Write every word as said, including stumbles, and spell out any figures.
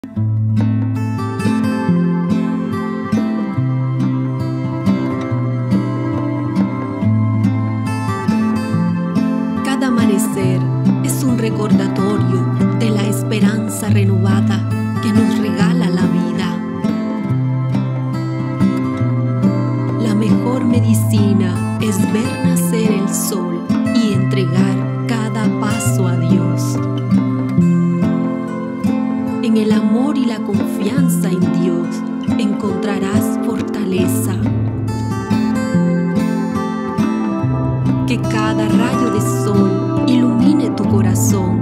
Cada amanecer es un recordatorio de la esperanza renovada que nos regala la vida. La mejor medicina es ver nacer el sol y entregar cada paso a Dios. En el amor y la confianza en Dios encontrarás fortaleza. Que cada rayo de sol ilumine tu corazón